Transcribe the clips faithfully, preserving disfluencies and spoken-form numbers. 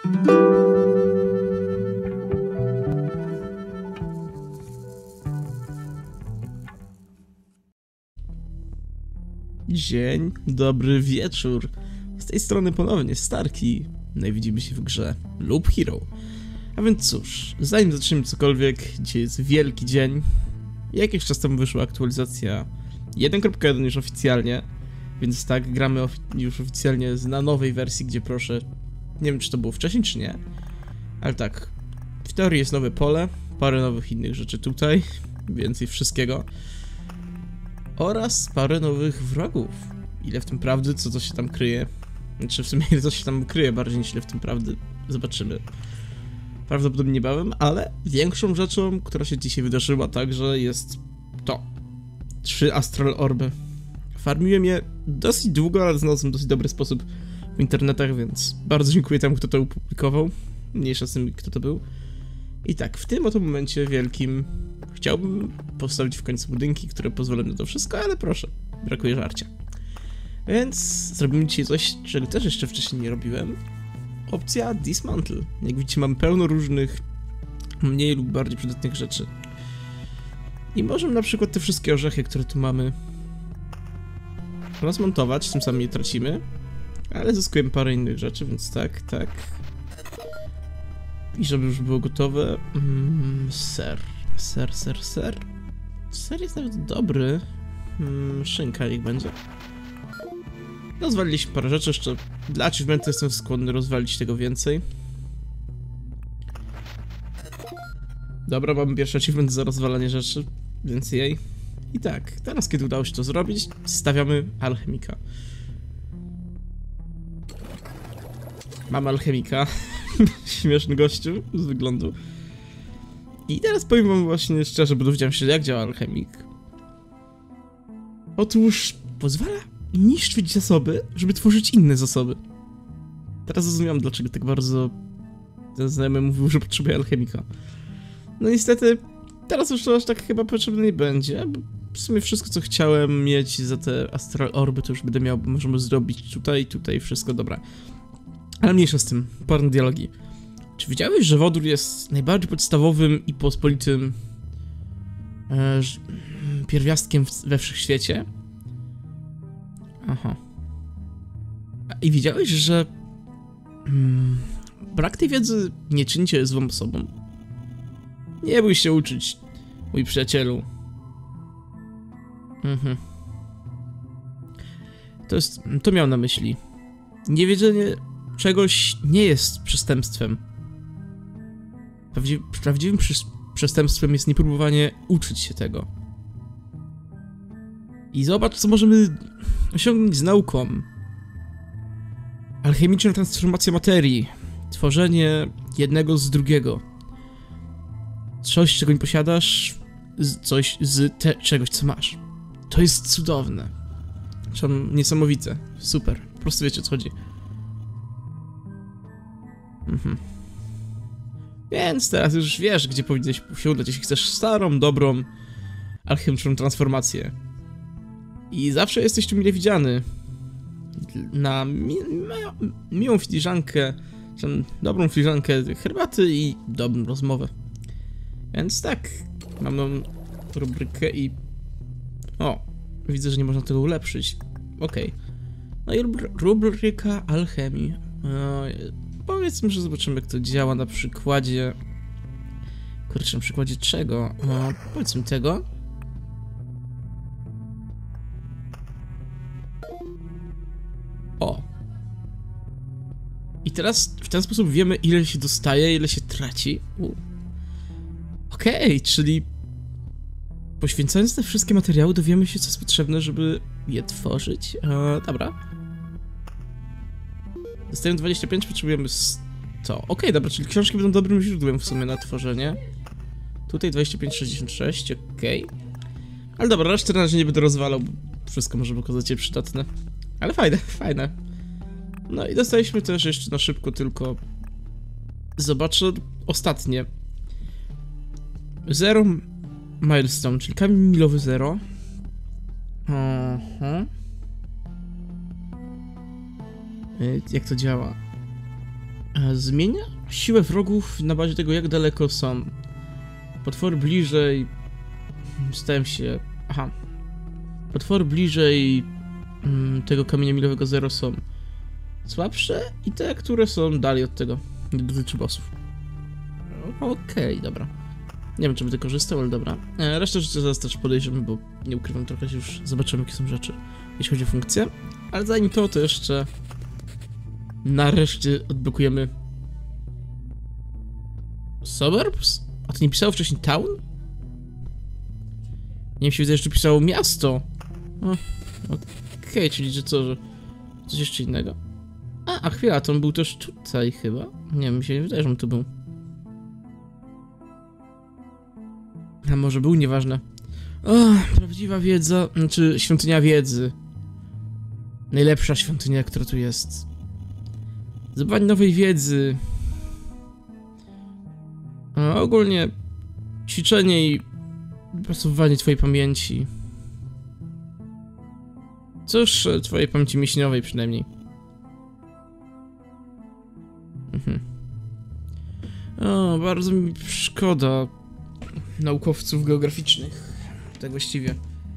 Dzień, dobry wieczór. Z tej strony ponownie Starki. No i widzimy się w grze Loop Hero. A więc cóż, zanim zaczniemy cokolwiek, dzisiaj jest wielki dzień. Jakiś czas temu wyszła aktualizacja jeden kropka jeden już oficjalnie. Więc tak, gramy ofi już oficjalnie na nowej wersji, gdzie proszę... Nie wiem, czy to było wcześniej, czy nie. Ale tak, w teorii jest nowe pole, parę nowych innych rzeczy tutaj, więcej wszystkiego. Oraz parę nowych wrogów. Ile w tym prawdy, co to się tam kryje. Znaczy w sumie ile to się tam kryje bardziej niż ile w tym prawdy. Zobaczymy. Prawdopodobnie niebawem, ale większą rzeczą, która się dzisiaj wydarzyła także jest to. Trzy Astral Orby. Farmiłem je dosyć długo, ale znalazłem dosyć dobry sposób w internetach, więc bardzo dziękuję temu, kto to opublikował. Mniejsza z tym, kto to był. I tak, w tym oto momencie wielkim chciałbym postawić w końcu budynki, które pozwolą na to wszystko, ale proszę, brakuje żarcia. Więc zrobimy dzisiaj coś, czego też jeszcze wcześniej nie robiłem. Opcja Dismantle. Jak widzicie, mamy pełno różnych mniej lub bardziej przydatnych rzeczy. I możemy na przykład te wszystkie orzechy, które tu mamy, rozmontować, tym samym je tracimy, ale zyskujemy parę innych rzeczy, więc tak, tak. I żeby już było gotowe, mm, ser, ser, ser, ser. Ser jest nawet dobry. Mm, szynka niech będzie. Rozwaliliśmy parę rzeczy, jeszcze dla achievementu jestem skłonny rozwalić tego więcej. Dobra, mamy pierwszy achievement za rozwalanie rzeczy, więc jej. I tak, teraz kiedy udało się to zrobić, stawiamy alchemika. Mamy alchemika. Śmieszny gościu z wyglądu. I teraz powiem wam właśnie szczerze, bo dowiedziałem się, jak działa alchemik. Otóż pozwala niszczyć zasoby, żeby tworzyć inne zasoby. Teraz zrozumiałem, dlaczego tak bardzo ten znajomy mówił, że potrzebuje alchemika. No niestety, teraz już to aż tak chyba potrzebne nie będzie, bo w sumie wszystko, co chciałem mieć za te Astral Orby, to już będę miał, bo możemy zrobić tutaj, tutaj, wszystko, dobra. Ale mniejsza z tym, parę dialogi. Czy wiedziałeś, że wodór jest najbardziej podstawowym i pospolitym e, pierwiastkiem w, we wszechświecie? Aha. I wiedziałeś, że mm, brak tej wiedzy nie czyni cię złą osobą? Nie bój się uczyć, mój przyjacielu. Mhm. To jest, to miał na myśli. Niewiedzenie czegoś nie jest przestępstwem. Prawdziw, prawdziwym przestępstwem jest niepróbowanie uczyć się tego. I zobacz, co możemy osiągnąć z nauką. Alchemiczna transformacja materii. Tworzenie jednego z drugiego. Coś, czego nie posiadasz, z, coś z te, czegoś, co masz. To jest cudowne. Zresztą niesamowite. Super. Po prostu wiecie, o co chodzi. Mhm. Więc teraz już wiesz, gdzie powinieneś się udać, jeśli chcesz starą, dobrą, alchemiczną transformację. I zawsze jesteś tu mile widziany. Na mi mi miłą filiżankę, dobrą filiżankę herbaty i dobrą rozmowę. Więc tak, mam tą rubrykę i... O, widzę, że nie można tego ulepszyć. Okej. Okay. No i rubryka alchemii. O, powiedzmy, że zobaczymy, jak to działa na przykładzie... Kurczę, na przykładzie czego? O, powiedzmy tego. O. I teraz w ten sposób wiemy, ile się dostaje, ile się traci. Okej, okay, czyli poświęcając te wszystkie materiały, dowiemy się, co jest potrzebne, żeby je tworzyć. E, dobra. Dostajemy dwadzieścia pięć, potrzebujemy sto. Okej, okay, dobra, czyli książki będą dobrym źródłem w sumie na tworzenie. Tutaj dwadzieścia pięć sześćdziesiąt sześć, okej. Okay. Ale dobra, resztę na razie nie będę rozwalał, bo wszystko może okazać się przydatne. Ale fajne, fajne. No i dostaliśmy też jeszcze na szybko tylko... Zobaczę ostatnie. Zero milestone, czyli kamień milowy zero. Aha. Jak to działa? E, zmienia siłę wrogów na bazie tego, jak daleko są. Potwory bliżej... Stałem się... Aha. Potwory bliżej mm, tego kamienia milowego zero są słabsze i te, które są dalej od tego. Nie dotyczy bossów. Okej, okay, dobra. Nie wiem, czy będę korzystał, ale dobra. E, resztę rzeczy zaraz też podejrzymy, bo nie ukrywam, trochę się już zobaczymy, jakie są rzeczy, jeśli chodzi o funkcję. Ale zanim to, to jeszcze nareszcie odblokujemy Suburbs? A to nie pisało wcześniej Town? Nie wiem, się wydaje, że tu pisało miasto. Okej, okay, czyli że co, że coś jeszcze innego? A, a chwila, to on był też tutaj chyba. Nie wiem, mi się nie wydaje, że on tu był. A może był, nieważne. O, prawdziwa wiedza, znaczy świątynia wiedzy. Najlepsza świątynia, która tu jest. Zdobywanie nowej wiedzy. A ogólnie ćwiczenie i wypracowywanie twojej pamięci. Cóż, twojej pamięci mięśniowej przynajmniej. Mhm. O, bardzo mi szkoda naukowców geograficznych. Tak właściwie.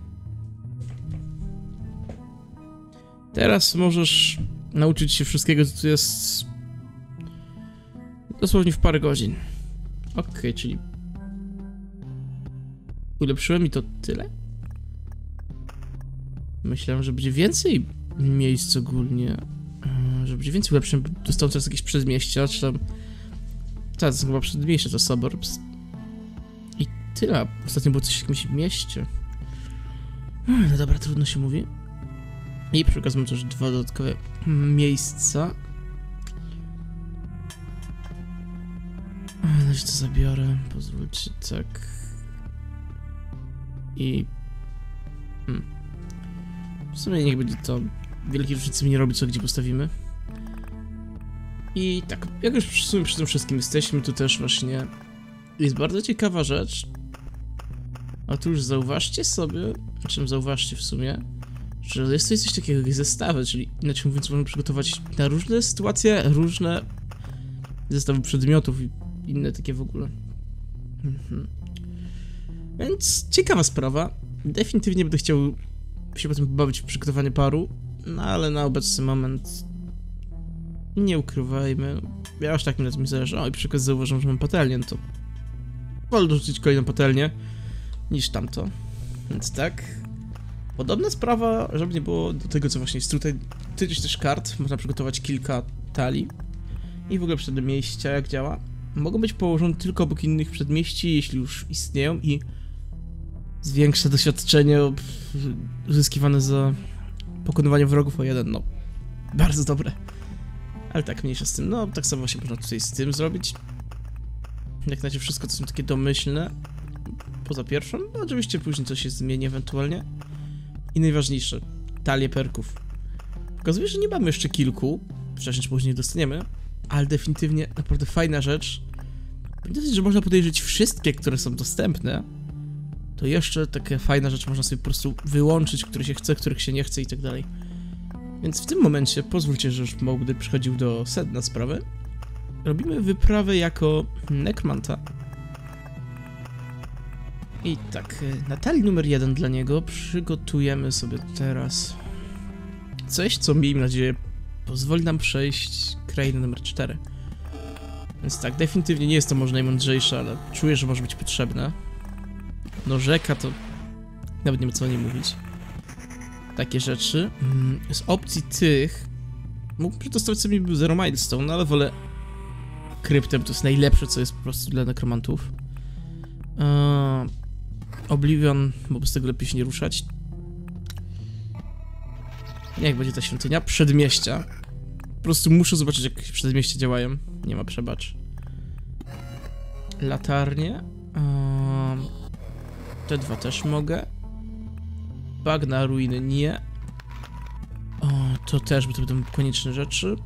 Teraz możesz nauczyć się wszystkiego, co tu jest dosłownie w parę godzin. Okej, okay, czyli ulepszyłem mi to tyle? Myślałem, że będzie więcej miejsc ogólnie. Że będzie więcej ulepszeń. Dostałem teraz jakieś przedmieścia, czy tam... Tak, to są chyba przedmieścia, to suburbs. I tyle. Ostatnio było coś w jakimś mieście. No dobra, trudno się mówi. I przy okazji mam też dwa dodatkowe miejsca. No się to zabiorę. Pozwólcie, tak. I... Hmm. W sumie niech będzie to. Wielkiej różnicy mi nie robi, co gdzie postawimy. I tak, jak już w sumie przy tym wszystkim jesteśmy, to też właśnie jest bardzo ciekawa rzecz. Otóż zauważcie sobie, czym zauważcie w sumie, że jest to coś takiego jak zestawy, czyli inaczej mówiąc możemy przygotować na różne sytuacje, różne zestawy przedmiotów i inne takie w ogóle. Mhm. Więc ciekawa sprawa. Definitywnie będę chciał się potem pobawić w przygotowanie paru, no ale na obecny moment nie ukrywajmy, ja aż tak mi na tym zależy. O, i przy okazji zauważam, że mam patelnię, no to wolę dorzucić kolejną patelnię niż tamto. Więc tak. Podobna sprawa, żeby nie było do tego, co właśnie jest tutaj. Tydzień też kart, można przygotować kilka talii. I w ogóle przedmieścia, jak działa. Mogą być położone tylko obok innych przedmieści, jeśli już istnieją i zwiększa doświadczenie uzyskiwane za pokonywanie wrogów o jeden, no. Bardzo dobre. Ale tak, mniejsza z tym. No, tak samo właśnie można tutaj z tym zrobić. Jak na razie wszystko to są takie domyślne. Poza pierwszą. No, oczywiście później coś się zmieni ewentualnie. I najważniejsze. Talie perków. Pokazuje, że nie mamy jeszcze kilku. Wcześniej czy później dostaniemy. Ale definitywnie naprawdę fajna rzecz. Dosyć, że można podejrzeć wszystkie, które są dostępne. To jeszcze taka fajna rzecz. Można sobie po prostu wyłączyć, które się chce, których się nie chce i tak dalej. Więc w tym momencie pozwólcie, że już będę przychodził do sedna sprawy. Robimy wyprawę jako nekromanta. I tak, na talii numer jeden dla niego przygotujemy sobie teraz coś, co miejmy nadzieję pozwoli nam przejść krainę numer cztery. Więc tak, definitywnie nie jest to może najmądrzejsze, ale czuję, że może być potrzebne. No rzeka to nawet nie ma co o niej mówić. Takie rzeczy. Z opcji tych mógłbym przetestować sobie Zero Milestone, ale wolę kryptę, bo to jest najlepsze, co jest po prostu dla nekromantów. Eee, Oblivion, bo bez tego lepiej się nie ruszać. Jak będzie ta świątynia? Przedmieścia. Po prostu muszę zobaczyć, jak przedmieścia działają. Nie ma przebacz. Latarnie. Eee, te dwa też mogę. Bagna, ruiny nie. O, to też, bo to będą konieczne rzeczy.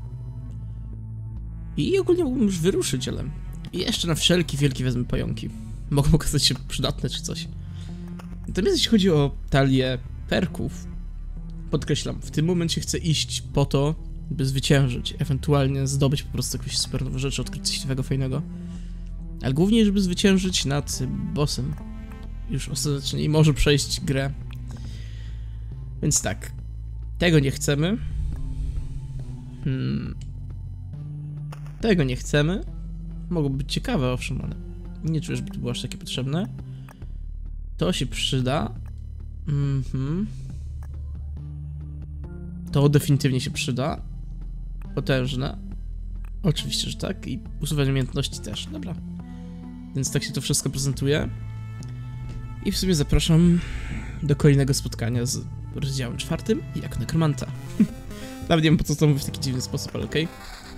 I ogólnie mógłbym już wyruszyć, ale jeszcze na wszelki wielki wezmę pająki. Mogą okazać się przydatne czy coś. Natomiast jeśli chodzi o talię perków, podkreślam, w tym momencie chcę iść po to, by zwyciężyć, ewentualnie zdobyć po prostu jakieś super nowe rzeczy, odkryć coś ciekawego, fajnego. Ale głównie, żeby zwyciężyć nad bossem. Już ostatecznie i może przejść grę. Więc tak. Tego nie chcemy. Hmm. Tego nie chcemy. Mogłoby być ciekawe, owszem, ale nie czuję, żeby to było aż takie potrzebne. To się przyda. Mhm. To definitywnie się przyda. Potężne. Oczywiście, że tak. I usuwanie umiejętności też. Dobra. Więc tak się to wszystko prezentuje. I w sumie zapraszam do kolejnego spotkania z rozdziałem czwartym jak nekromanta. Nawet nie wiem, po co to mówię w taki dziwny sposób, ale okej. Okay.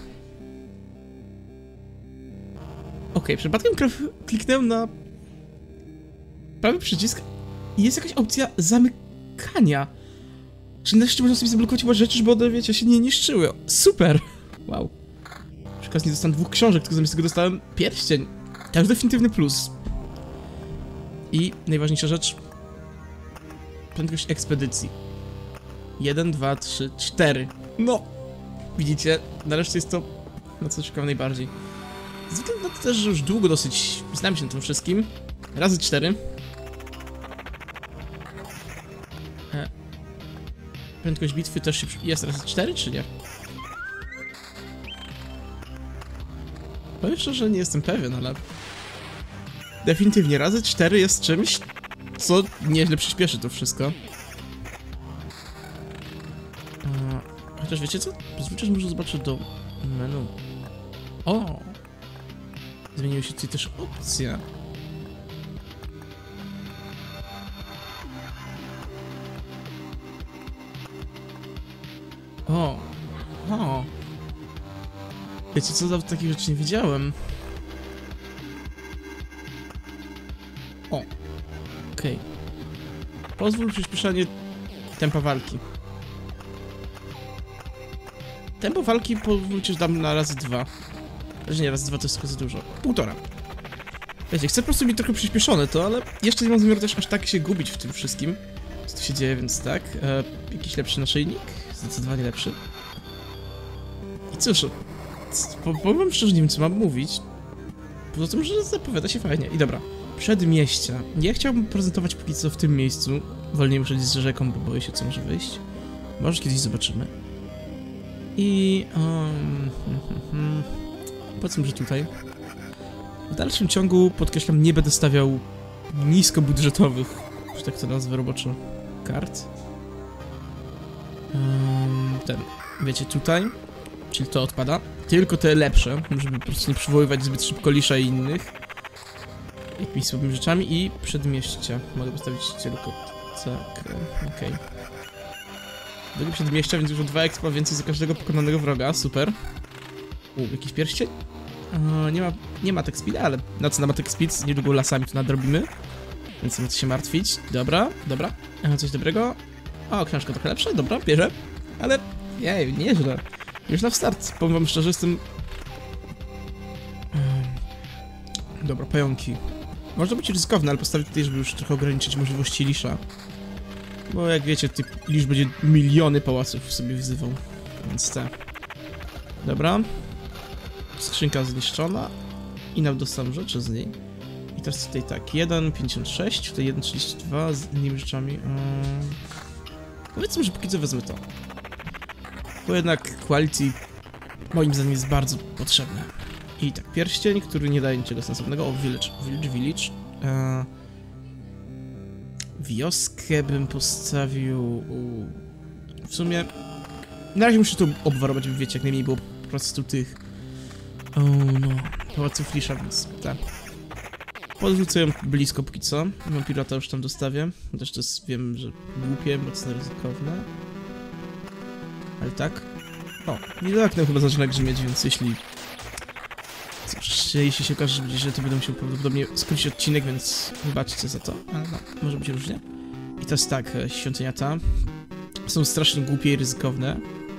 Okej, okay, przypadkiem kliknąłem na prawy przycisk i jest jakaś opcja zamykania. Czy nareszcie można sobie zablokować chyba rzeczy, żeby one, wiecie, się nie niszczyły. Super! Wow. Przy okazji nie dostałem dwóch książek, tylko zamiast tego dostałem pierścień. To już definitywny plus. I najważniejsza rzecz. Prędkość ekspedycji. Jeden, dwa, trzy, cztery. No! Widzicie? Nareszcie jest to, na co czekam najbardziej. Z względu na to też, że już długo dosyć znam się na tym wszystkim. Razy cztery. E. Prędkość bitwy też się jest razy cztery, czy nie? Powiem szczerze, nie jestem pewien, ale... Definitywnie razy cztery jest czymś, co nieźle przyspieszy to wszystko. E. Chociaż wiecie co? Pozwólcie, że może zobaczę do menu. O! Zmieniły się tutaj też opcje. O! O! Wiecie co? Nawet takich rzeczy nie widziałem. O! Okej. Okay. Pozwól przyspieszanie tempa walki. Tempo walki pozwólcie, że dam na razy dwa. Że nie, razy dwa to jest za dużo. Półtora. Wiecie, chcę po prostu mieć trochę przyspieszone to, ale jeszcze nie mam zamiaru też aż tak się gubić w tym wszystkim, co tu się dzieje, więc tak. E, jakiś lepszy naszyjnik? Zdecydowanie lepszy. I cóż, po, powiem szczerze, nie wiem co mam mówić. Poza tym, że zapowiada się fajnie. I dobra, przedmieścia. Ja chciałbym prezentować póki co w tym miejscu. Wolniej muszę iść z rzeką, bo boję się, co może wyjść. Może kiedyś zobaczymy. I... Um, hmm, hmm, hmm. Powiedzmy, że tutaj. W dalszym ciągu, podkreślam, nie będę stawiał niskobudżetowych, że tak to nazwę roboczo, kart. Um, ten, wiecie, tutaj, czyli to odpada. Tylko te lepsze, żeby po prostu nie przywoływać zbyt szybko lisza i innych. Jakimiś słabymi rzeczami i przedmieścia. Mogę postawić tylko tak, okej. Okay. Drugie przedmieścia, więc już o dwa expa więcej za każdego pokonanego wroga, super. U, jakiś pierścień? O, nie ma, nie ma tech speed, ale na co nam ma tech speed? Niedługo lasami tu nadrobimy. Więc nie ma co się martwić. Dobra, dobra. E, coś dobrego? O, książka trochę lepsza, dobra, bierze. Ale, jej, nieźle. Już na start, powiem wam szczerze, jestem... Dobra, pająki. Można być ryzykowne, ale postawię tutaj, żeby już trochę ograniczyć możliwości lisza. Bo jak wiecie, ty lisz będzie miliony pałaców sobie wzywał. Więc tak. Dobra. Skrzynka zniszczona. I nam dostaną rzeczy z niej. I teraz tutaj tak, jeden pięćdziesiąt sześć, tutaj jeden trzydzieści dwa z innymi rzeczami. Um... Powiedzmy, że póki co wezmę to. Bo jednak quality moim zdaniem jest bardzo potrzebne. I tak, pierścień, który nie daje niczego sensownego. O, village, village, village. Eee... Wioskę bym postawił... W sumie... Na razie muszę to obwarować, by wiecie, jak najmniej było po prostu tych... O no... Pałaców lisza, więc tak. Podrzucę ją blisko póki co. Mam pirata już tam dostawię. Też to jest, wiem, że głupie, mocno ryzykowne. Ale tak. O, nie tak nam chyba zaczyna grzmieć, więc jeśli... Cóż, jeśli się okaże, że to będę musiał prawdopodobnie skrócić odcinek, więc wybaczcie za to. Ale no, może być różnie. I to jest tak, świątynia ta. Są strasznie głupie i ryzykowne.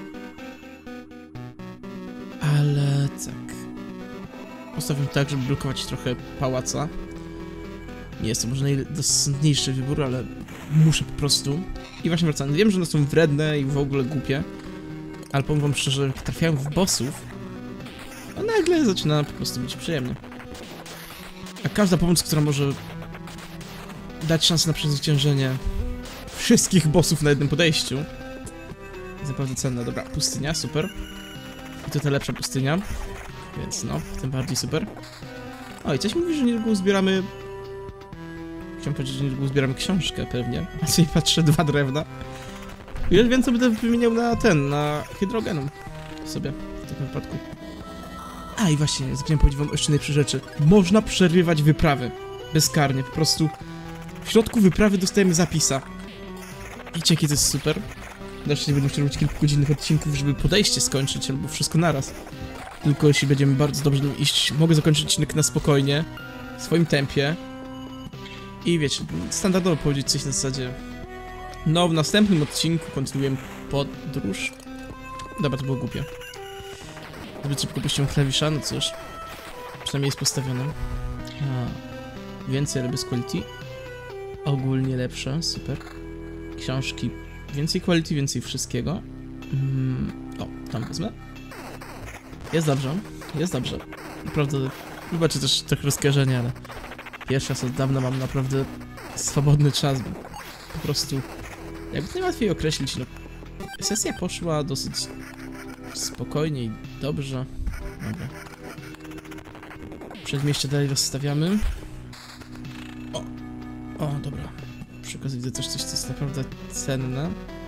Ale tak. Postawię tak, żeby blokować trochę pałaca. Nie jest to może najdosadniejszy wybór, ale muszę po prostu. I właśnie wracam. Wiem, że one są wredne i w ogóle głupie. Ale powiem wam szczerze, jak trafiałem w bossów, a nagle zaczyna po prostu być przyjemnie. A każda pomoc, która może dać szansę na przezwyciężenie wszystkich bossów na jednym podejściu, jest naprawdę cenna. Dobra, pustynia, super. I to ta lepsza pustynia, więc no, tym bardziej super. O, i coś mówi, że niedługo uzbieramy... Chciałem powiedzieć, że niedługo uzbieramy książkę pewnie. A sobie patrzę, dwa drewna. I już więcej będę wymieniał na ten, na hydrogenum sobie w takim wypadku. A i właśnie, zapomniałem powiedzieć wam o jeszcze najlepszej rzeczy. Można przerywać wyprawy. Bezkarnie, po prostu. W środku wyprawy dostajemy zapisa. Wiecie, jakie to jest super? Też nie będę chciał robić kilkugodzinnych odcinków, żeby podejście skończyć, albo wszystko naraz. Tylko jeśli będziemy bardzo dobrze iść, mogę zakończyć odcinek na spokojnie, w swoim tempie. I wiecie, standardowo powiedzieć coś na zasadzie... No, w następnym odcinku kontynuujemy podróż. Dobra, to było głupie. Zbyt szybko puściłem klawisza, no cóż. Przynajmniej jest postawione. A, więcej ale bez quality. Ogólnie lepsze, super. Książki. Więcej quality, więcej wszystkiego. Mm, o, tam wezmę. Jest dobrze, jest dobrze. Naprawdę, wybaczcie też trochę rozkojarzenie, ale pierwszy raz od dawna mam naprawdę swobodny czas. Po prostu, jakby najłatwiej określić, no, sesja poszła dosyć spokojnie i dobrze. Dobra. Przedmieście dalej rozstawiamy. O, o, dobra. Przy okazji widzę też coś, co jest naprawdę cenne.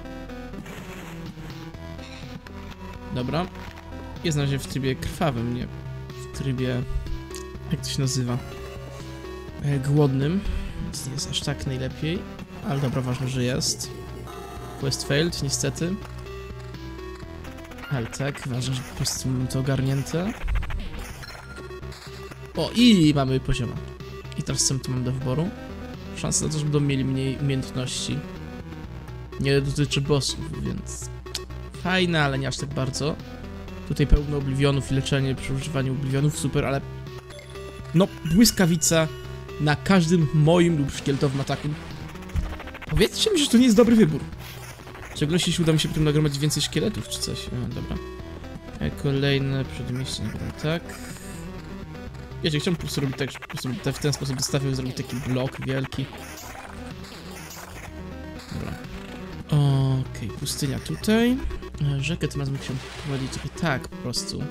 Dobra. Jest na razie w trybie krwawym, nie w trybie... jak to się nazywa? E, głodnym. Więc nie jest aż tak najlepiej. Ale dobra, ważne, że jest. Quest failed, niestety. Ale tak, ważne, że po prostu mamy to ogarnięte. O, i mamy pozioma. I teraz co my tu mamy do wyboru? Szansa na to, że będą mieli mniej umiejętności. Nie dotyczy bossów, więc... fajne, ale nie aż tak bardzo. Tutaj pełno oblivionów i leczenie przy używaniu oblivionów, super, ale... no, błyskawica na każdym moim lub szkieletowym ataku. Powiedzcie mi, że to nie jest dobry wybór. W szczególności jeśli uda mi się potem nagromadzić więcej szkieletów czy coś. E, dobra. E, kolejne przedmieście, dobra, tak. Wiecie, chciałem po prostu robić tak, że po prostu w ten sposób dostawię, zrobić taki blok wielki. Dobra. Okej, okay, pustynia tutaj. Rzekę tym razem musiałem prowadzić trochę tak po prostu.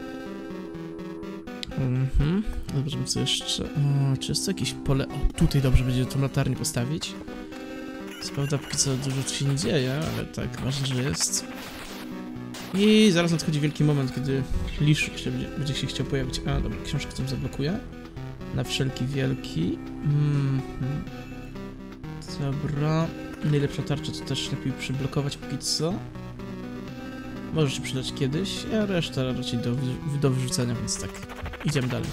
Mhm. Dobrze, co jeszcze? O, czy jest to jakieś pole? O, tutaj dobrze będzie tą latarnię postawić. Co prawda póki co dużo tu się nie dzieje, ale tak, ważne, że jest. I zaraz nadchodzi wielki moment, kiedy Liszuk się będzie, będzie się chciał pojawić. A, dobra, książkę tam zablokuję. Na wszelki wielki. Mhm. Dobra. Najlepsza tarcza to też lepiej przyblokować póki co. Może się przydać kiedyś, a reszta raczej do, do wyrzucenia, więc tak. Idziemy dalej.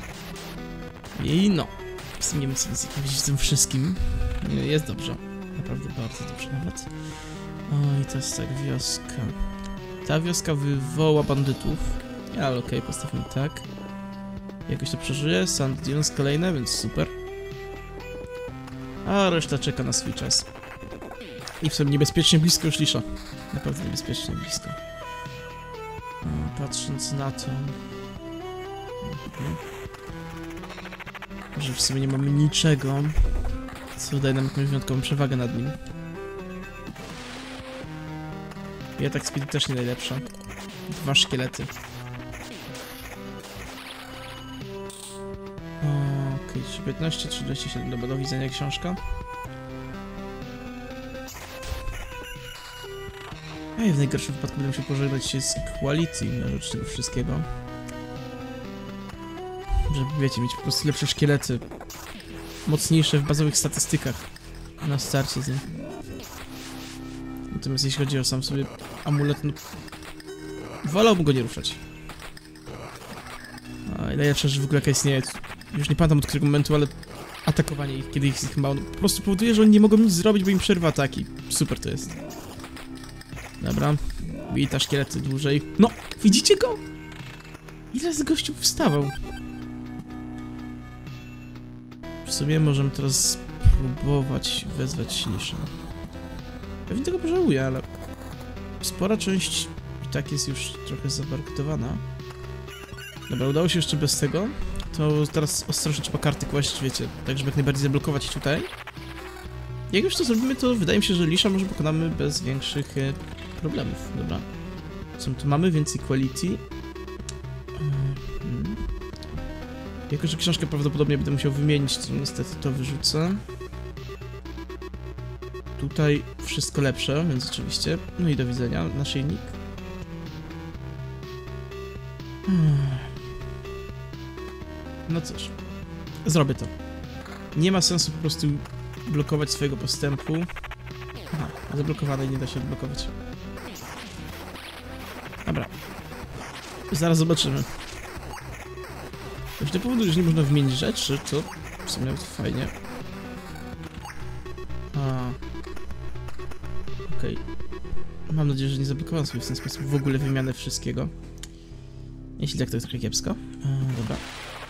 I no. W sumie nie wiem co powiedzieć z tym wszystkim. Jest dobrze. Naprawdę bardzo dobrze nawet. O, i to jest tak, wioska. Ta wioska wywoła bandytów. Ale okej, okay, postawmy tak. Jakoś to przeżyje. Sand Dunes kolejne, więc super. A reszta czeka na swój czas. I w sumie niebezpiecznie blisko już Lisza. Naprawdę niebezpiecznie blisko. O, patrząc na to... Mhm. Że w sumie nie mamy niczego, co daje nam jakąś wyjątkową przewagę nad nim. I atak speed też nie najlepsza. Dwa szkielety. Okej, okay, piętnaście, trzydzieści siedem, dobra, do widzenia książka. Ej, w najgorszym wypadku będę musiał pożegnać się z quality na rzecz tego wszystkiego. Żeby, wiecie, mieć po prostu lepsze szkielety. Mocniejsze w bazowych statystykach. Na starcie z nim. Natomiast jeśli chodzi o sam sobie amulet, no... wolałbym go nie ruszać. A i najlepsza rzecz w ogóle jaka istnieje. Już nie pamiętam od którego momentu, ale... atakowanie ich, kiedy ich jest chyba... no, po prostu powoduje, że oni nie mogą nic zrobić, bo im przerwa ataki. Super to jest. Dobra. I ta szkielety dłużej. No! Widzicie go? Ile z gościu wstawał? W sumie możemy teraz spróbować wezwać Liszę. Pewnie tego pożałuję, ale... spora część i tak jest już trochę zabarkowana. Dobra, udało się jeszcze bez tego. To teraz ostrożnie trzeba karty kłaść, wiecie, tak żeby jak najbardziej zablokować tutaj. Jak już to zrobimy, to wydaje mi się, że Lisza może pokonamy bez większych e, problemów. Dobra. Co my tu mamy? Więcej quality. Hmm. Jako, że książkę prawdopodobnie będę musiał wymienić, to niestety to wyrzucę. Tutaj wszystko lepsze, więc oczywiście. No i do widzenia, naszyjnik. Hmm. No cóż, zrobię to. Nie ma sensu po prostu blokować swojego postępu. Aha, zablokowane i nie da się odblokować. Dobra. Zaraz zobaczymy. Jeśli to powoduje, że nie można wymienić rzeczy, to w sumie nawet fajnie. A. Okej. Okay. Mam nadzieję, że nie zablokowałem sobie w ten sposób w ogóle wymianę wszystkiego. Jeśli tak, to jest trochę kiepsko. A, dobra.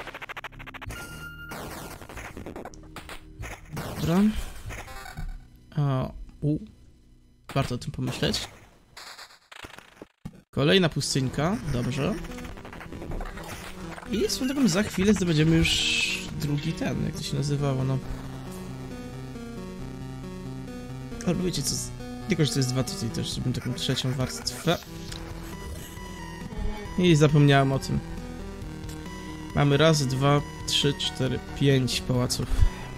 Dobra. O, u. Warto o tym pomyśleć. Kolejna pustyńka, dobrze. I swoją drogą za chwilę zdobędziemy już drugi ten, jak to się nazywało, no. Albo wiecie co, tylko że to jest dwa, tutaj też zrobimy taką trzecią warstwę. I zapomniałem o tym. Mamy raz, dwa, trzy, cztery, pięć pałaców.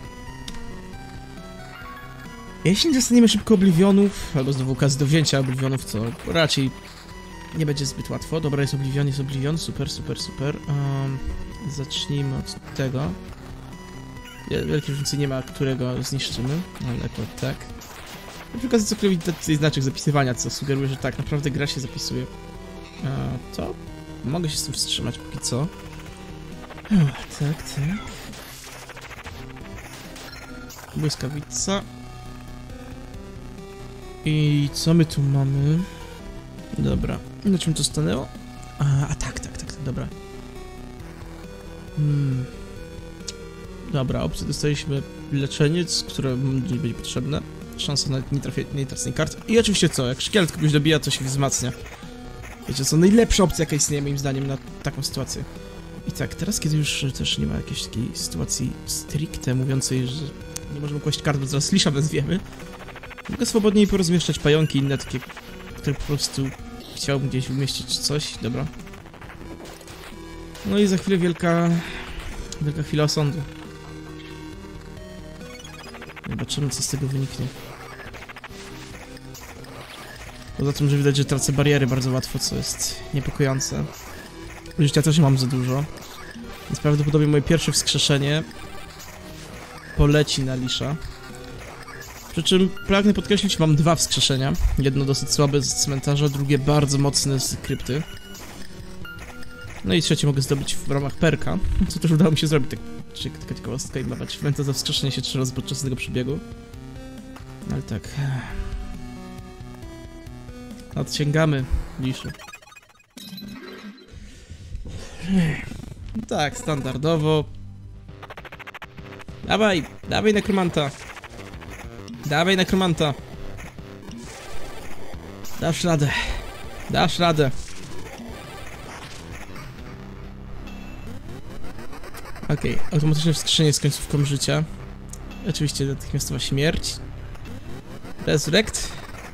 Jeśli dostaniemy szybko Oblivionów, albo znowu okazję do wzięcia Oblivionów, co raczej nie będzie zbyt łatwo. Dobra, jest Oblivion, jest Oblivion, super, super, super. Um, zacznijmy od tego. Wielkiej różnicy nie ma, którego zniszczymy, ale akurat tak. Na przykład co chwilę widać tutaj znaczek zapisywania, co sugeruje, że tak, naprawdę gra się zapisuje. E, to mogę się z tym wstrzymać póki co. O, tak, tak. Błyskawica. I co my tu mamy? Dobra, na czym to stanęło? A, a tak, tak, tak, tak, dobra. Hmm. Dobra, opcję dostaliśmy leczeniec, które nie będzie potrzebne. Szansa na nietracenie kart. I oczywiście co, jak szkielet kogoś dobija, to się wzmacnia. Wiecie co, najlepsza opcja jaka istnieje moim zdaniem na taką sytuację. I tak, teraz kiedy już też nie ma jakiejś takiej sytuacji stricte mówiącej, że nie możemy kłaść kart, bo zaraz Lisza wezwiemy, mogę swobodniej porozmieszczać pająki i inne takie, które po prostu chciałbym gdzieś umieścić czy coś. Dobra. No i za chwilę wielka... wielka chwila osądu. Zobaczymy, co z tego wyniknie. Poza tym, że widać, że tracę bariery bardzo łatwo, co jest niepokojące. Życia też nie mam za dużo. Więc prawdopodobnie moje pierwsze wskrzeszenie poleci na Lisza. Przy czym pragnę podkreślić, mam dwa wskrzeszenia. Jedno dosyć słabe z cmentarza, drugie bardzo mocne z krypty. No i trzecie mogę zdobyć w ramach perka, co też udało mi się zrobić, tak, czy taka ciekawostka i dawać wenta za wskrzeszenie się trzy razy podczas tego przebiegu. Ale tak... Odsięgamy Liszy. Tak, standardowo. Dawaj, dawaj nekromanta. Dawaj nekromanta. Dasz radę. Dasz radę. Okej, okay, automatyczne wskrzeszenie z końcówką życia. Oczywiście natychmiastowa śmierć. Resurrect.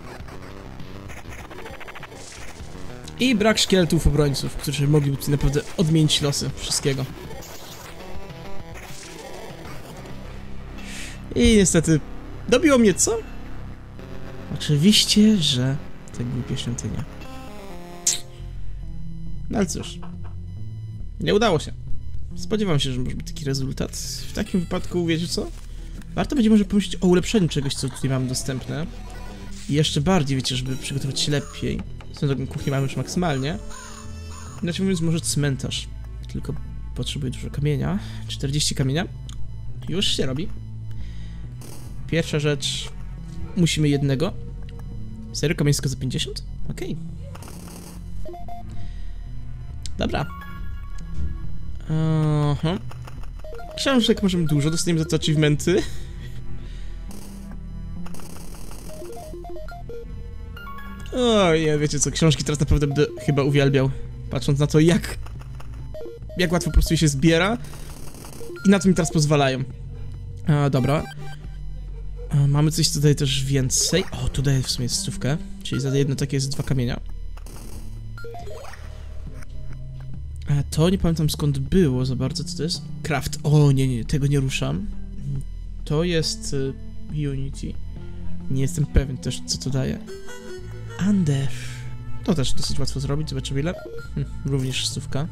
I brak szkieletów obrońców, którzy mogliby tutaj naprawdę odmienić losy wszystkiego. I niestety dobiło mnie co? Oczywiście, że te głupie świątynie. No ale cóż. Nie udało się. Spodziewam się, że może być taki rezultat. W takim wypadku, wiecie co? Warto będzie może pomyśleć o ulepszeniu czegoś, co tutaj mamy dostępne. I jeszcze bardziej, wiecie, żeby przygotować się lepiej. Swoją drogą kuchnię mamy już maksymalnie. Inaczej mówiąc, może cmentarz. Tylko potrzebuję dużo kamienia. czterdzieści kamienia. Już się robi. Pierwsza rzecz. Musimy jednego. Serio? Kamieńsko za pięćdziesiąt? Okej. Okay. Dobra. Aha. Książek możemy dużo, dostaniemy za to achievementy. O, nie, wiecie co, książki teraz naprawdę będę chyba uwielbiał. Patrząc na to, jak... Jak łatwo po prostu je się zbiera. I na to mi teraz pozwalają. A, dobra. A, mamy coś tutaj też więcej. O, tu daję w sumie stówkę. Czyli za jedno takie jest dwa kamienia. A to nie pamiętam skąd było za bardzo, co to jest? Craft. O, nie, nie, tego nie ruszam. To jest y, Unity. Nie jestem pewien też, co to daje. Under. To też dosyć łatwo zrobić, zobaczymy ile. Hm, również stówka.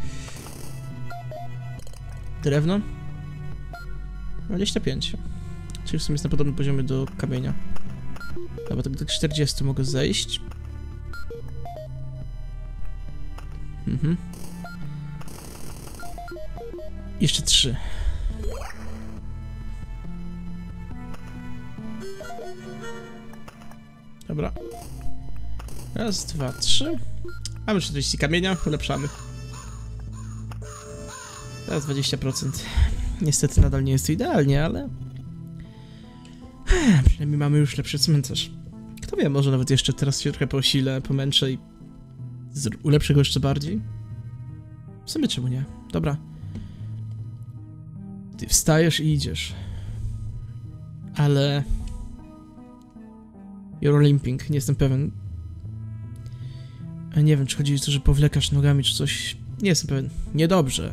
Drewno. dwadzieścia pięć. Czyli w sumie jest na podobnym poziomie do kamienia. Dobra, tak do czterdziestu mogę zejść. Mhm. Jeszcze trzy. Dobra. Raz, dwa, trzy. Mamy czterdzieści kamienia, ulepszamy. Teraz dwadzieścia procent. Niestety nadal nie jest to idealnie, ale... Przynajmniej mamy już lepszy cmentarz. Kto wie, może nawet jeszcze teraz się trochę posilę, pomęczę i... ulepszę go jeszcze bardziej? W sumie czemu nie? Dobra. Ty wstajesz i idziesz. Ale... You're limping, nie jestem pewien. Nie wiem, czy chodzi o to, że powlekasz nogami, czy coś... Nie jestem pewien. Niedobrze.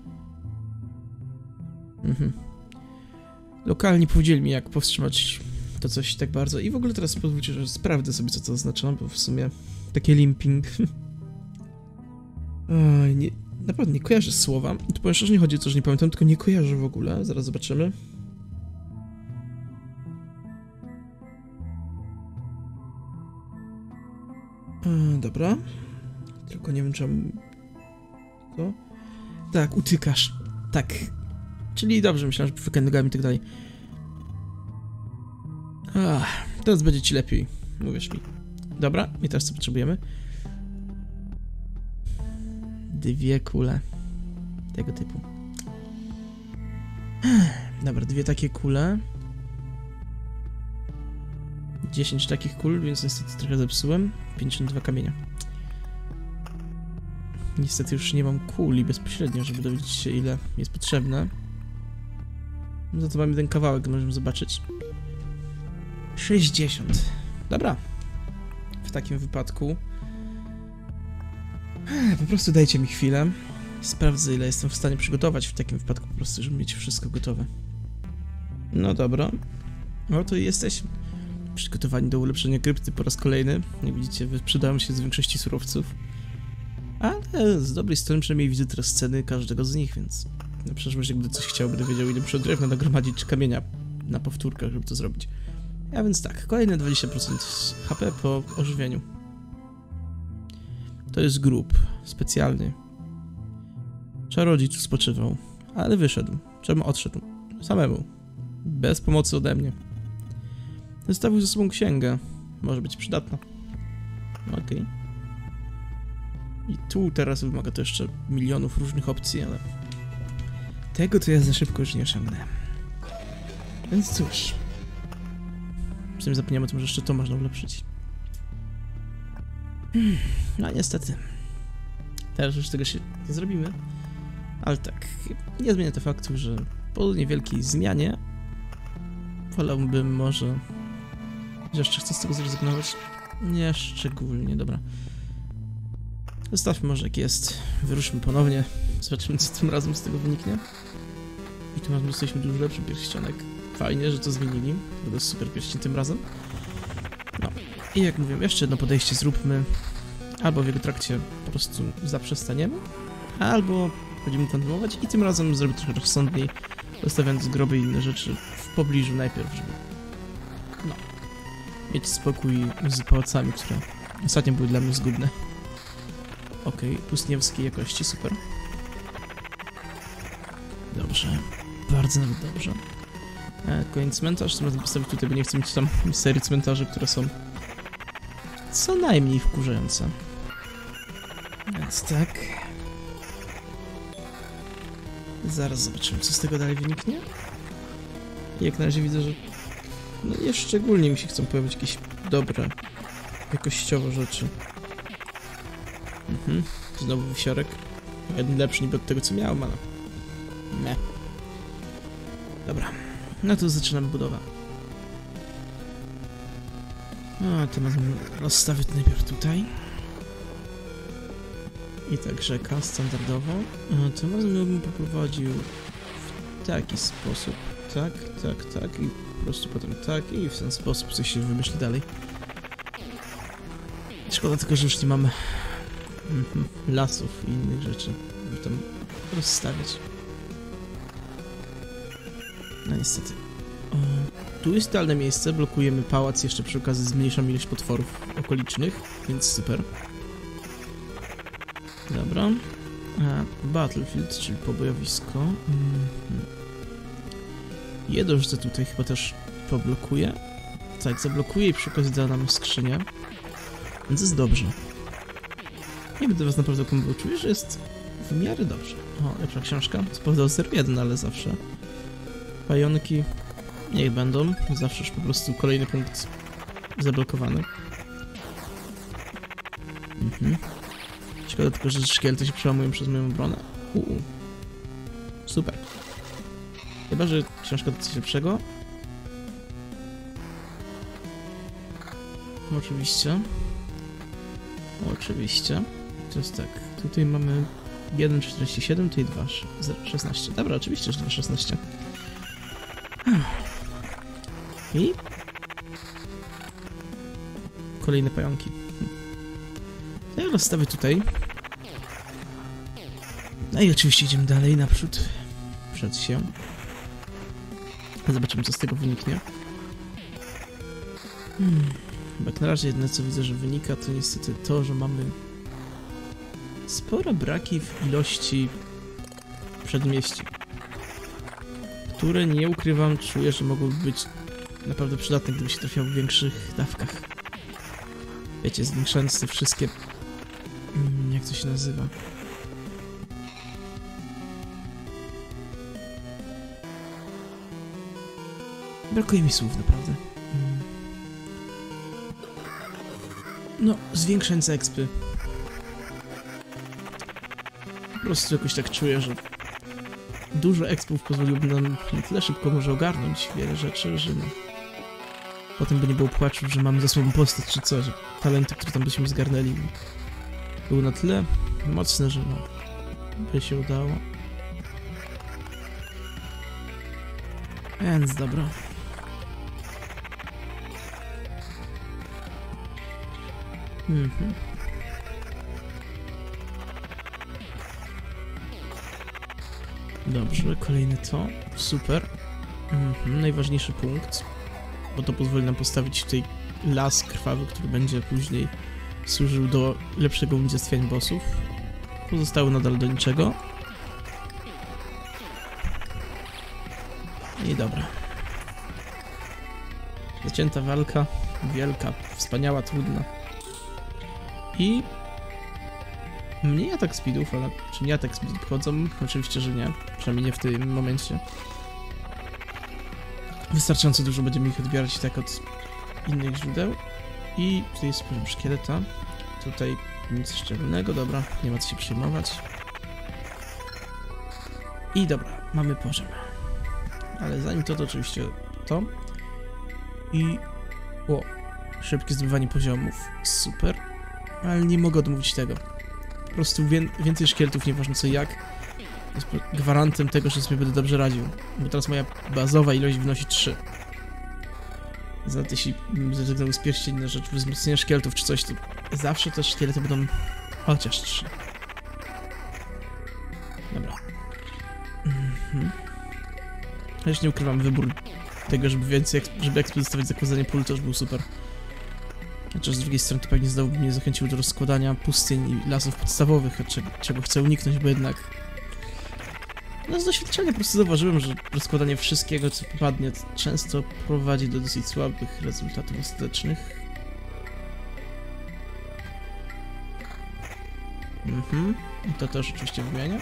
Mhm. Lokalni powiedzieli mi, jak powstrzymać to coś tak bardzo. I w ogóle teraz pozwólcie, że sprawdzę sobie, co to oznacza, bo w sumie takie limping... Oj, nie, naprawdę nie kojarzę słowa. I tu powiem szczerze, nie chodzi o to, że nie pamiętam, tylko nie kojarzę w ogóle. Zaraz zobaczymy. E, dobra. Tylko nie wiem, czemu... Co? Tak, utykasz. Tak. Czyli dobrze, myślałem, że powlekaj nogami i tak dalej. Ach, teraz będzie ci lepiej. Mówisz mi. Dobra, i teraz co potrzebujemy? Dwie kule. Tego typu. Dobra, dwie takie kule. dziesięć takich kul, więc niestety trochę zepsułem. pięćdziesiąt dwa kamienia. Niestety już nie mam kuli bezpośrednio, żeby dowiedzieć się, ile jest potrzebne. Za to mamy jeden kawałek, możemy zobaczyć. sześćdziesiąt. Dobra. W takim wypadku... Po prostu dajcie mi chwilę. Sprawdzę, ile jestem w stanie przygotować w takim wypadku, po prostu, żeby mieć wszystko gotowe. No dobra. No to jesteśmy przygotowani do ulepszenia krypty po raz kolejny. Jak widzicie, wyprzedałem się z większości surowców. Ale z dobrej strony przynajmniej widzę teraz ceny każdego z nich, więc na przyszłość, gdy coś chciał, będę wiedział, ile muszę drewna nagromadzić czy kamienia na powtórkach, żeby to zrobić. A więc tak, kolejne dwadzieścia procent H P po ożywieniu. To jest grób specjalny. Czarodziej tu spoczywał, ale wyszedł. Czemu odszedł? Samemu. Bez pomocy ode mnie. Zostawił ze sobą księgę. Może być przydatna. Okej. Okay. I tu teraz wymaga to jeszcze milionów różnych opcji, ale... Tego to ja za szybko już nie osiągnę. Więc cóż... W sumie zapomniałem o tym, że jeszcze to można ulepszyć. No niestety. Teraz już tego się nie zrobimy. Ale tak, nie zmienia to faktu, że po niewielkiej zmianie wolałbym może... Jeszcze chcę z tego zrezygnować? Nie szczególnie, dobra. Zostawmy może jak jest. Wyruszmy ponownie. Zobaczymy, co tym razem z tego wyniknie. I tu razem dostaliśmy dużo lepszy pierścionek. Fajnie, że to zmienili. To jest super pierścień tym razem. No. I jak mówię, jeszcze jedno podejście zróbmy. Albo w jego trakcie po prostu zaprzestaniemy, albo będziemy kontynuować i tym razem zrobię trochę rozsądniej, zostawiając groby i inne rzeczy w pobliżu najpierw, żeby no, mieć spokój z pałacami, które ostatnio były dla mnie zgubne. Okej, okay, pusniewskiej jakości, super. Dobrze, bardzo nawet dobrze. E, kolejny cmentarz, co można postawić tutaj, bo nie chcę mieć tam serii cmentarzy, które są co najmniej wkurzające. Więc tak. Zaraz zobaczymy, co z tego dalej wyniknie. I jak na razie widzę, że no nie szczególnie mi się chcą pojawić jakieś dobre jakościowo rzeczy. Mhm. Znowu wisiorek. Jeden lepszy niby od tego, co miałem, ale... Nie. Dobra. No to zaczynamy budowę. No, to rozstawię to najpierw tutaj. I tak rzeka standardowo. Tym razem bym poprowadził w taki sposób. Tak, tak, tak i po prostu potem tak i w ten sposób coś się wymyśli dalej. Szkoda tylko, że już nie mamy mm, lasów i innych rzeczy, żeby tam rozstawiać. No niestety. O, tu jest idealne miejsce, blokujemy pałac, jeszcze przy okazji zmniejszamy ilość potworów okolicznych, więc super. Dobra. A, Battlefield, czyli pobojowisko. Mm-hmm. Jedność tutaj chyba też poblokuje. Tak, zablokuje i przy okazji da nam skrzynię. Więc jest dobrze. Nie będę was naprawdę kombował. Czuję, że jest w miarę dobrze. O, lepsza książka. Spowodował zero jeden, ale zawsze. Pająki niech będą. Zawsze już po prostu kolejny punkt zablokowany. Mhm. Szkoda tylko, że szkielety się przełamują przez moją obronę. Uuu. Super. Chyba, że książka to coś lepszego. Oczywiście. Oczywiście. To jest tak. Tutaj mamy jeden czterdzieści siedem, tutaj dwa szesnaście. Dobra, oczywiście, że dwa szesnaście. I... kolejne pająki. Ja rozstawię tutaj. No i oczywiście idziemy dalej, naprzód. Przed się. Zobaczymy, co z tego wyniknie. Hmm. Jak na razie jedyne, co widzę, że wynika, to niestety to, że mamy spore braki w ilości przedmieści, które, nie ukrywam, czuję, że mogłyby być naprawdę przydatne, gdyby się trafiały w większych dawkach. Wiecie, zwiększając te wszystkie... jak to się nazywa? Brakuje mi słów, naprawdę. No, zwiększając expy. Po prostu jakoś tak czuję, że dużo expów pozwoliłoby nam na tyle szybko może ogarnąć wiele rzeczy, że no, potem by nie było płaczu, że mamy za sobą postać czy coś. Talenty, które tam byśmy zgarnęli, były na tyle mocne, że no, by się udało. Więc dobra. Mhm. Dobrze, kolejne to. Super. Mhm. Najważniejszy punkt, bo to pozwoli nam postawić tutaj las krwawy, który będzie później służył do lepszego unicestwiania bossów. Pozostały nadal do niczego. I dobra. Zacięta walka. Wielka, wspaniała, trudna. I mniej atak speedów, ale czy nie atak speedów wchodzą? Oczywiście, że nie. Przynajmniej nie w tym momencie. Wystarczająco dużo będziemy ich odbierać tak od innych źródeł. I tutaj jest poziom szkieleta. Tutaj nic szczególnego, dobra, nie ma co się przejmować. I dobra, mamy poziom. Ale zanim to, to oczywiście to. I... o, szybkie zdobywanie poziomów. Super. Ale nie mogę odmówić tego. Po prostu wię więcej szkieletów, nieważne co jak, jest gwarantem tego, że sobie będę dobrze radził. Bo teraz moja bazowa ilość wynosi trzy. Nawet jeśli zrezygnował z pierścieni na rzecz wzmocnienia szkieletów czy coś, to zawsze te szkielety będą chociaż trzy. Dobra. Mhm. Już nie ukrywam, wybór tego, żeby więcej, żeby ekspedystować zakładanie pól, to już był super. Chociaż z drugiej strony to pewnie znowu mnie zachęciło do rozkładania pustyń i lasów podstawowych, a czego, czego chcę uniknąć, bo jednak... No z doświadczenia po prostu zauważyłem, że rozkładanie wszystkiego, co popadnie, często prowadzi do dosyć słabych rezultatów ostatecznych. Mhm, i to też oczywiście wymienię.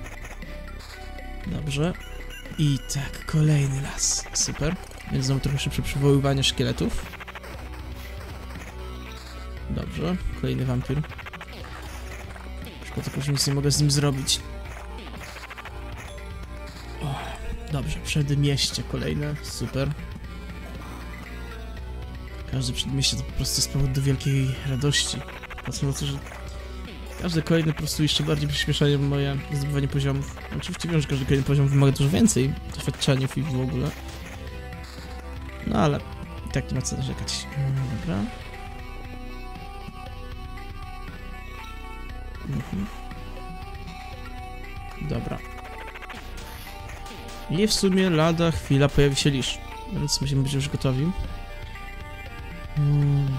Dobrze. I tak, kolejny las. Super. Więc znowu trochę szybsze przywoływanie szkieletów. Dobrze, kolejny wampir. Szkoda tylko, że nic nie mogę z nim zrobić. O, dobrze, przedmieście kolejne, super. Każde przedmieście to po prostu jest powód do wielkiej radości. Patrzę na to, że każde kolejne po prostu jeszcze bardziej przyspieszają moje zdobywanie poziomów. Oczywiście wiem, że każdy kolejny poziom wymaga dużo więcej doświadczeniów i w ogóle. No ale i tak nie ma co narzekać. Dobra. Mhm. Dobra. I w sumie lada chwila pojawi się lisz, więc musimy być już gotowi. Hmm.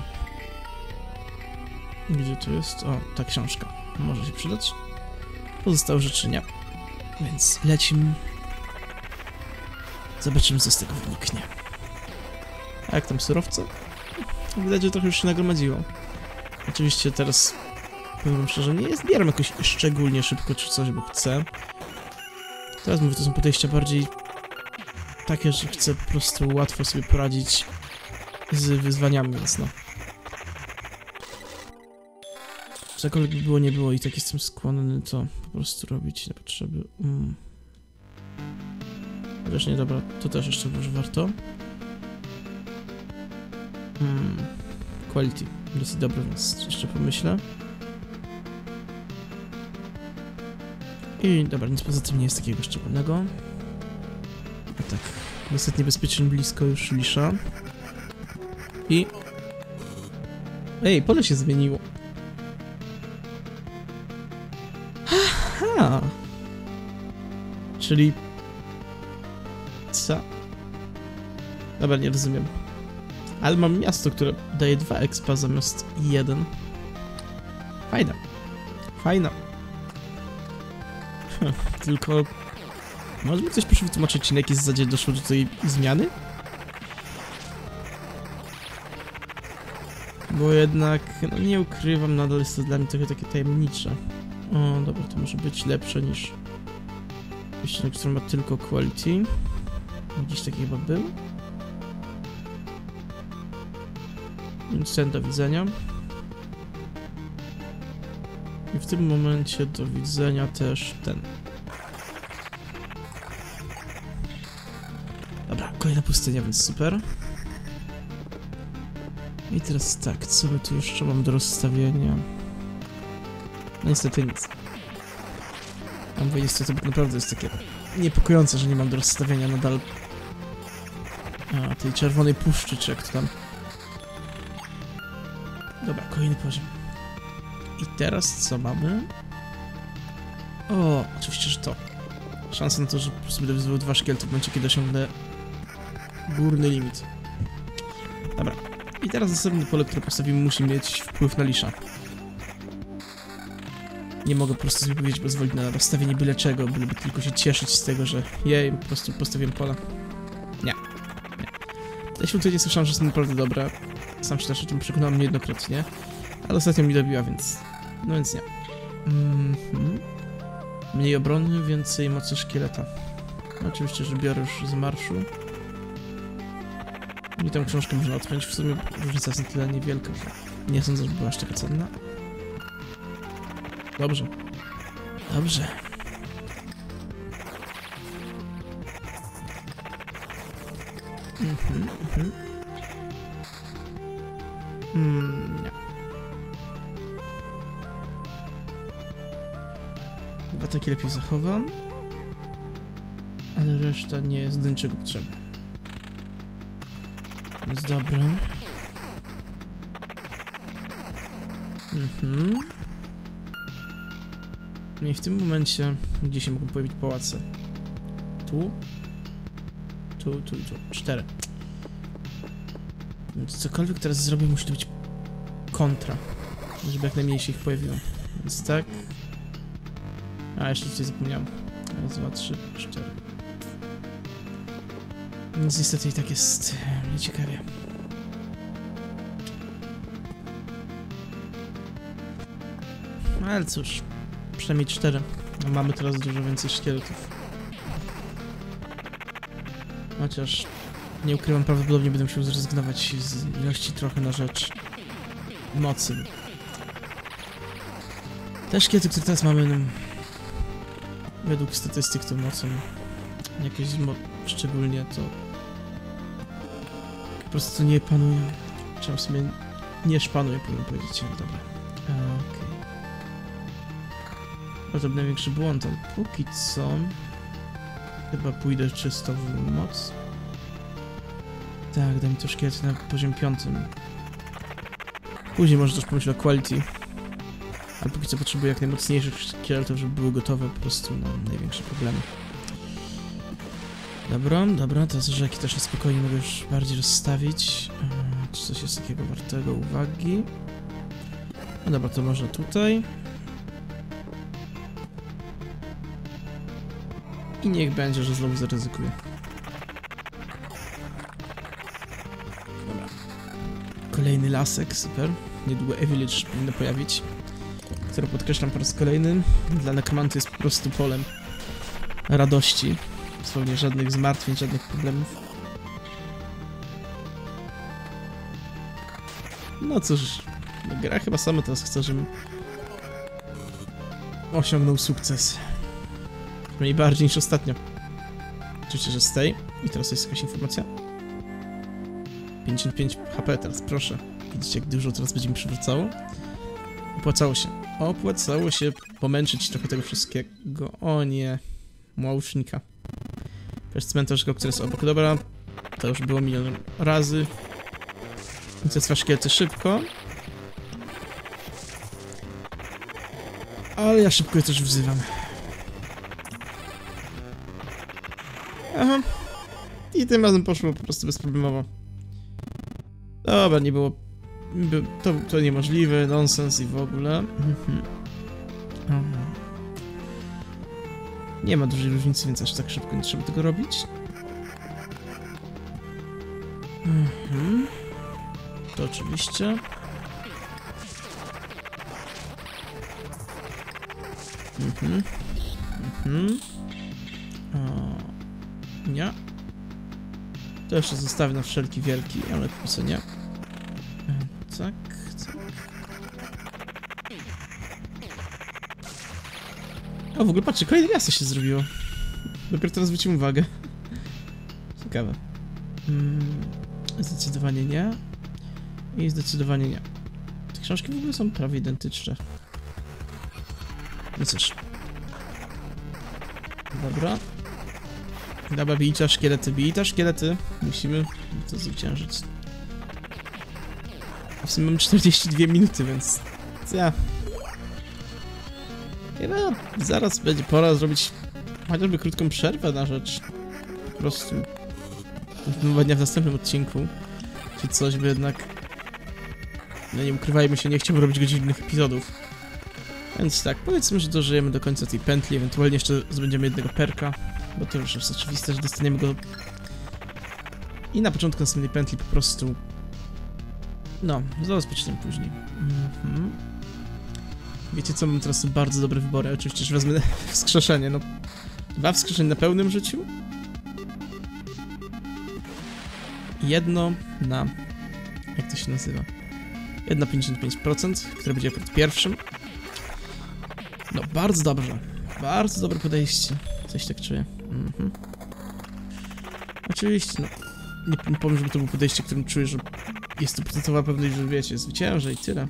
Gdzie to jest? O, ta książka. Może się przydać. Pozostałe rzeczy nie. Więc lecimy. Zobaczymy, co z tego wyniknie. A jak tam surowce? Widać, że trochę już się nagromadziło. Oczywiście teraz, powiem szczerze, nie zbieram jakoś szczególnie szybko czy coś, bo chcę. Teraz mówię, to są podejścia bardziej takie, że chcę po prostu łatwo sobie poradzić z wyzwaniami, więc no. Cokolwiek by było, nie było i tak jestem skłonny to po prostu robić na potrzeby. Mm. Chociaż nie, dobra, to też jeszcze może warto. Hmm. Quality. Dosyć dobre, więc jeszcze pomyślę. I dobra, nic poza tym nie jest takiego szczególnego. A tak, dosyć niebezpiecznie blisko już lisza. I... Ej, pole się zmieniło. Aha! Czyli... Co? Dobra, nie rozumiem. Ale mam miasto, które daje dwa expa zamiast jeden. Fajne. Fajne. Tylko... Może mi ktoś proszę wytłumaczyć, na jakiej zasadzie doszło do tej zmiany? Bo jednak, no nie ukrywam, nadal jest to dla mnie trochę takie tajemnicze. O, dobra, to może być lepsze niż... Wyścinek, który ma tylko quality. Gdzieś taki chyba był. Więc ten do widzenia. I w tym momencie do widzenia też ten. Dobra, kolejna pustynia, więc super. I teraz tak, co my tu jeszcze mam do rozstawienia? No niestety nic. A mówię niestety, bo naprawdę jest takie niepokojące, że nie mam do rozstawienia nadal a, tej czerwonej puszczy, czy jak to tam. Dobra, kolejny poziom. I teraz co mamy? O, oczywiście, że to. Szansa na to, że po prostu będę wyzywał dwa szkielety w momencie, kiedy osiągnę górny limit. Dobra. I teraz następne pole, które postawimy, musi mieć wpływ na lisza. Nie mogę po prostu sobie powiedzieć pozwolić na rozstawienie byle czego, byleby tylko się cieszyć z tego, że jej, po prostu postawiłem pola. Nie. Nie. Te świątynie słyszałem, że są naprawdę dobre. Sam się też o tym przekonałem niejednokrotnie. Ale ostatnio mi dobiła, więc... No więc nie. Mm-hmm. Mniej obrony, więcej mocy szkieleta. Oczywiście, że biorę już z marszu. I tą książkę można odpiąć. W sumie różnica jest na tyle niewielka, że nie sądzę, że była aż taka cenna. Dobrze. Dobrze. Mhm, mhm. Mm, nie. Chyba takie lepiej zachowam. Ale reszta nie jest do niczego potrzebna. Jest dobra. Mhm. No i w tym momencie, gdzie się mogą pojawić pałace? Tu? Tu, tu, tu. Cztery. Więc cokolwiek teraz zrobię, musi to być kontra. Żeby jak najmniej się ich pojawiło. Więc tak. A, jeszcze tutaj zapomniałem. Raz, dwa, trzy, cztery. Więc niestety i tak jest nieciekawie. Ale cóż. Przynajmniej cztery. No, mamy teraz dużo więcej szkieletów. Chociaż nie ukrywam, prawdopodobnie będę musiał zrezygnować z ilości trochę na rzecz mocy. Te szkielety, które teraz mamy, no, według statystyk to mocą jakieś mo szczególnie to po prostu nie panuje. Trzeba w sumie nie szpanuje, powinien powiedzieć. No dobra. Okej. Okay. No to był największy błąd, ale póki co chyba pójdę czysto w moc. Tak, dam mi to szkielety na poziom piątym. Później może też pomyśleć o quality. Ale póki co potrzebuję jak najmocniejszych szkieletów, żeby były gotowe po prostu na największe problemy. Dobra, dobra, te rzeki też na spokojnie mogę już bardziej rozstawić. Czy coś jest takiego wartego uwagi? No dobra, to może tutaj. I niech będzie, że znowu zaryzykuję. Dobra. Kolejny lasek, super. Niedługo E-Village powinno pojawić. Które podkreślam po raz kolejny. Dla nekromanty jest po prostu polem radości. Dosłownie żadnych zmartwień, żadnych problemów. No cóż, gra chyba sama teraz chce, żebym osiągnął sukces. Mniej bardziej niż ostatnio. Oczywiście, że stay. I teraz jest jakaś informacja. pięćdziesiąt pięć H P teraz, proszę. Widzicie, jak dużo teraz będzie mi przywracało? Opłacało się. Opłacało się pomęczyć trochę tego wszystkiego. O nie. Młausznika. Też cmentarz, który jest obok. Dobra. To już było milion razy. Unicestwa szkielety szybko. Ale ja szybko je też wzywam. Aha. I tym razem poszło po prostu bezproblemowo. Dobra, nie było... To, to niemożliwe, nonsens i w ogóle. Mhm. Nie ma dużej różnicy, więc aż tak szybko nie trzeba tego robić. Mhm. To oczywiście. Mhm. Mhm. O, nie. To jeszcze zostawię na wszelki wielki, ale póki co nie. Tak, tak. O, w ogóle patrzcie, kolejne miasto się zrobiło. Dopiero teraz zwróciłem uwagę. Ciekawe. Hmm, zdecydowanie nie. I zdecydowanie nie. Te książki w ogóle są prawie identyczne. No cóż. Dobra. Dobra, bijcie szkielety, bijcie szkielety. Musimy to zwyciężyć. W sumie mam czterdzieści dwie minuty, więc... Ja... Chyba zaraz będzie pora zrobić chociażby krótką przerwę na rzecz po prostu kontynuowania w następnym odcinku, czy coś, by jednak, no nie ukrywajmy się, nie chciałbym robić godzinnych epizodów. Więc tak, powiedzmy, że dożyjemy do końca tej pętli, ewentualnie jeszcze zdobędziemy jednego perka, bo to już jest oczywiste, że dostaniemy go i na początku następnej pętli po prostu, no, rozpoczniemy później. Mhm. Wiecie co, mam teraz bardzo dobre wybory. Oczywiście, że wezmę wskrzeszenie, no. Dwa wskrzeszenia na pełnym życiu. Jedno na... Jak to się nazywa? Jedno na pięćdziesiąt pięć procent, które będzie akurat pierwszym. No, bardzo dobrze. Bardzo dobre podejście. Coś tak czuję. Mhm. Oczywiście, no. Nie, nie powiem, żeby to było podejście, którym czuję, że jest to procentowa pewność, że wiecie, zwyciężę i tyle.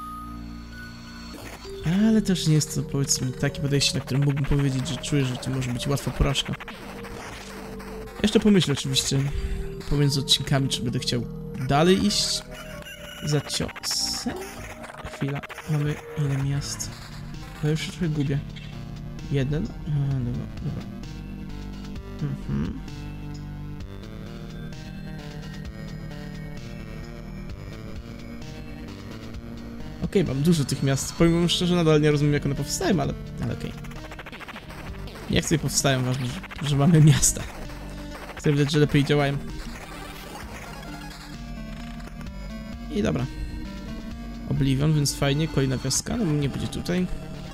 Ale też nie jest to, powiedzmy, takie podejście, na którym mógłbym powiedzieć, że czuję, że to może być łatwa porażka. Jeszcze pomyślę oczywiście pomiędzy odcinkami, czy będę chciał dalej iść za ciosem. Chwila, mamy ile miast? Ja już się trochę gubię. Jeden? A, dobra, dobra. Mhm. Okej, okay, mam dużo tych miast. Powiem wam szczerze, nadal nie rozumiem, jak one powstają, ale, ale okej. Okay. Jak sobie powstają, ważne, że, że mamy miasta, które widać, że lepiej działają. I dobra. Oblivion, więc fajnie, kolejna wioska, no nie będzie tutaj.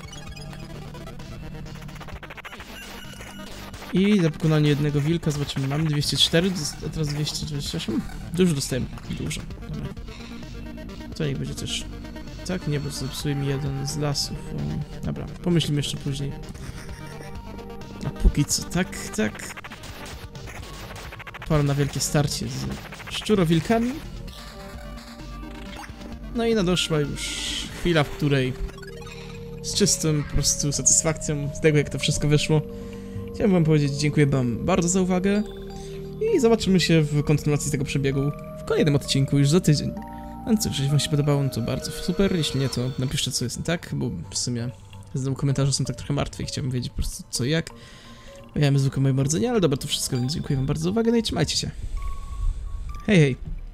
I za pokonanie jednego wilka, zobaczymy, mamy dwieście cztery, a teraz dwieście dwadzieścia osiem. Dużo dostajemy, dużo, dobra. To niech będzie też tak? Nie, bo zepsuje mi jeden z lasów. O, dobra, pomyślimy jeszcze później. A póki co, tak, tak. Pora na wielkie starcie z szczurowilkami. No i nadeszła już chwila, w której z czystą po prostu satysfakcją z tego, jak to wszystko wyszło, chciałem wam powiedzieć dziękuję wam bardzo za uwagę i zobaczymy się w kontynuacji tego przebiegu w kolejnym odcinku już za tydzień. No cóż, jeśli wam się podobało, no to bardzo super, jeśli nie, to napiszcie, co jest nie tak, bo w sumie znowu komentarze są tak trochę martwe i chciałbym wiedzieć po prostu co i jak. Miałem zwykłe moje marzenia, ale dobra, to wszystko, więc dziękuję wam bardzo za uwagę, no i trzymajcie się. Hej, hej!